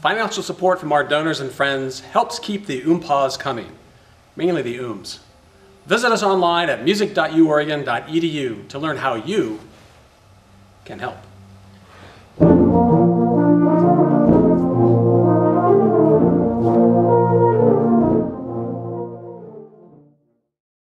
Financial support from our donors and friends helps keep the oompaws coming, mainly the ooms. Visit us online at music.uoregon.edu to learn how you can help.